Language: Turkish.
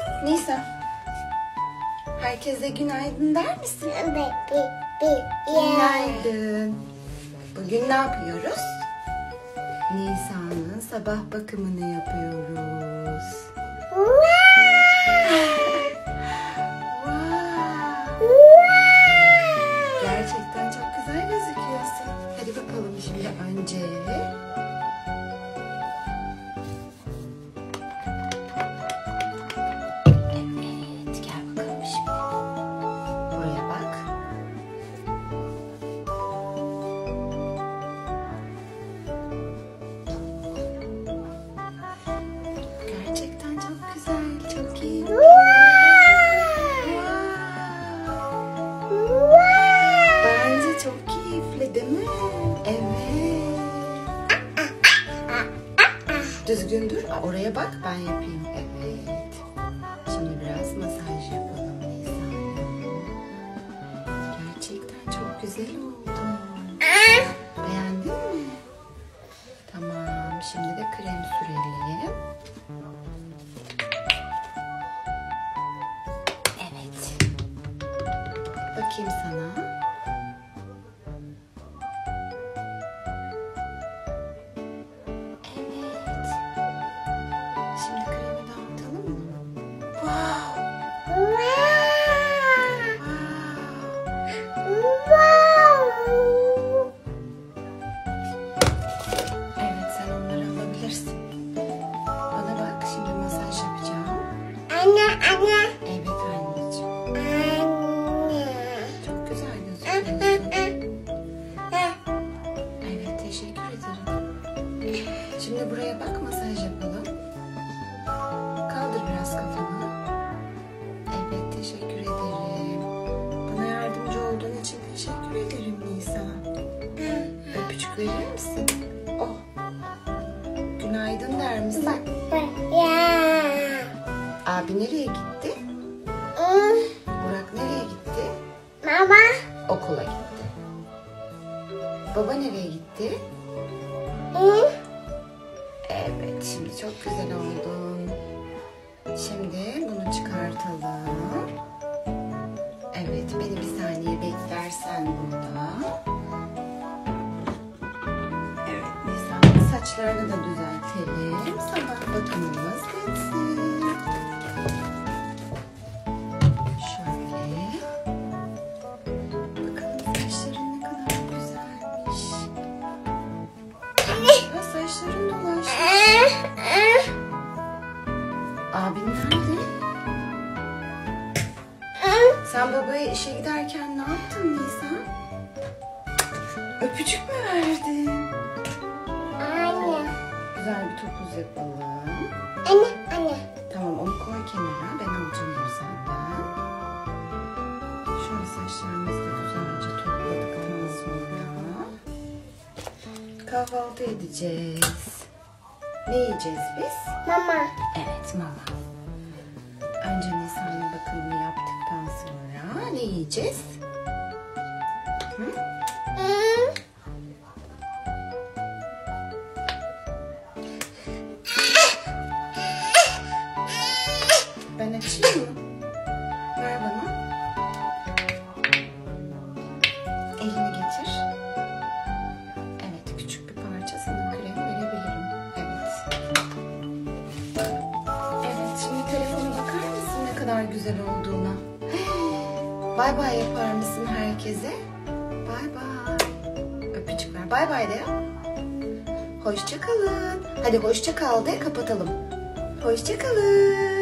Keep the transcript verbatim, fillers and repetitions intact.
Nisa, herkese günaydın der misin? Günaydın. Bugün ne yapıyoruz? Nisa'nın sabah bakımını yapıyoruz. Wow. Gerçekten çok güzel gözüküyorsun. Hadi bakalım şimdi önce. Gerçekten çok güzel, çok iyi. Wow. Wow. Bence çok keyifli değil mi? Evet. Düzgün dur. Oraya bak, ben yapayım. Evet. Şimdi biraz masaj yapalım Nisa'ya. Gerçekten çok güzel oldu. Beğendin mi? Tamam. Şimdi de krem sürelim. Evet. Bakayım sana. Evet. Şimdi kremi dağıtalım mı? Wow. Wow. Evet, sen onları alabilirsin. Bana bak, şimdi masaj yapacağım. Anne, anne. Evet anneciğim. Anne. Çok güzel gözüküyorsun. Evet, teşekkür ederim. Şimdi buraya bak, masaj yapalım. Kaldır biraz kafanı. Evet, teşekkür ederim. Bana yardımcı olduğun için teşekkür ederim Nisa. Öpücük verir misin? Oh. Günaydın der misin? Ya. Abi nereye gitti? Burak nereye gitti? Mama. Okula gitti. Baba nereye gitti? Evet, şimdi çok güzel oldun. Şimdi bunu çıkartalım. Evet, beni bir saniye beklersen burada. Evet, Nisa'nın saçlarını da düzeltelim. Sabah bakımımız bitsin. Şöyle. Bakalım saçların ne kadar güzelmiş. Ya saçların dolaşmış. Abin nerede? Sen babaya işe giderken ne yaptın Nisa? Öpücük mü verdin? Anne. Güzel bir topuz yapalım. Anne, anne. Tamam, onu koy kenara. Ben alacağım onu senden. Şöyle saçlarımızı da güzelce topladıktan sonra kahvaltı edeceğiz. Ne yiyeceğiz biz? Mama. Evet, mama. Önce Nisa'nın bakımını yaptıktan sonra ne yiyeceğiz? Hı? Ben açayım mı? Ver bana. Elini getir. Evet, küçük bir parça sana krem verebilirim. Evet. Evet, şimdi telefona bakar mısın ne kadar güzel olduğuna? Bay bay yapar mısın herkese? Bay bay. Öpücük ver. Bay bay de yap. Hoşça kalın. Hadi hoşça kal de kapatalım. Hoşça kalın.